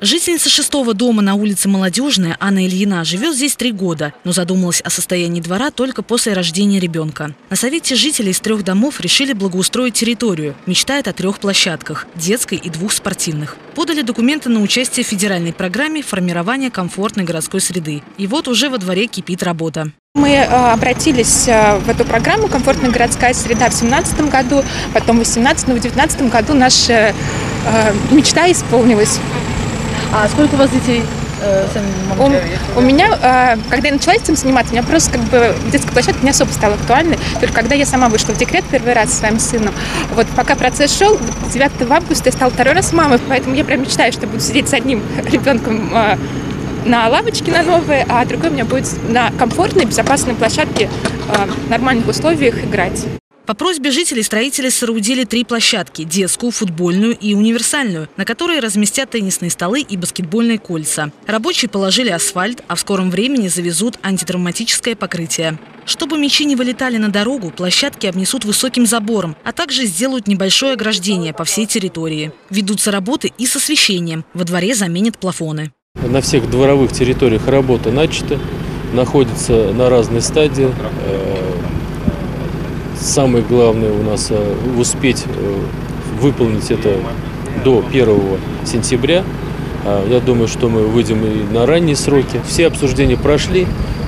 Жительница 6-го дома на улице Молодежная Анна Ильина живет здесь 3 года, но задумалась о состоянии двора только после рождения ребенка. На совете жителей из 3 домов решили благоустроить территорию. Мечтает о 3 площадках – детской и 2 спортивных. Подали документы на участие в федеральной программе формирования комфортной городской среды. И вот уже во дворе кипит работа. Мы обратились в эту программу «Комфортная городская среда» в 2017 году, потом в 2018, но в 2019 году наша мечта исполнилась. А сколько у вас детей? У меня, когда я начала этим заниматься, у меня просто детская площадка не особо стала актуальной. Только когда я сама вышла в декрет первый раз со своим сыном. Вот пока процесс шел, 9 августа я стала 2-й раз мамой, поэтому я прям мечтаю, что буду сидеть с одним ребенком на лавочке на новой, а другой у меня будет на комфортной, безопасной площадке в нормальных условиях играть. По просьбе жителей строители соорудили 3 площадки – детскую, футбольную и универсальную, на которые разместят теннисные столы и баскетбольные кольца. Рабочие положили асфальт, а в скором времени завезут антитравматическое покрытие. Чтобы мячи не вылетали на дорогу, площадки обнесут высоким забором, а также сделают небольшое ограждение по всей территории. Ведутся работы и с освещением. Во дворе заменят плафоны. На всех дворовых территориях работа начата, находится на разной стадии. Самое главное у нас успеть выполнить это до 1 сентября. Я думаю, что мы выйдем и на ранние сроки. Все обсуждения прошли.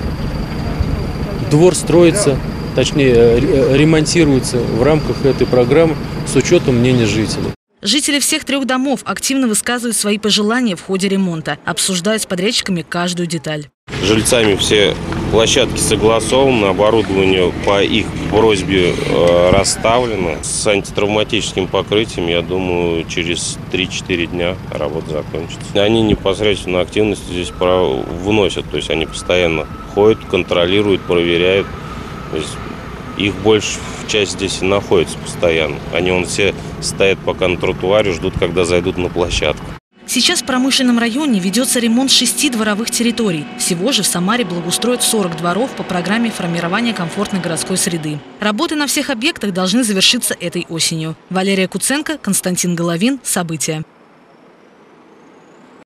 Двор строится, точнее ремонтируется в рамках этой программы с учетом мнения жителей. Жители всех 3 домов активно высказывают свои пожелания в ходе ремонта, обсуждают с подрядчиками каждую деталь. С жильцами все площадки согласованы, оборудование по их просьбе расставлено. С антитравматическим покрытием, я думаю, через 3-4 дня работа закончится. Они непосредственно активность здесь вносят, то есть они постоянно ходят, контролируют, проверяют. То есть их больше часть здесь и находится постоянно. Они все стоят пока на тротуаре, ждут, когда зайдут на площадку. Сейчас в промышленном районе ведется ремонт 6 дворовых территорий. Всего же в Самаре благоустроят 40 дворов по программе формирования комфортной городской среды. Работы на всех объектах должны завершиться этой осенью. Валерия Куценко, Константин Головин. События.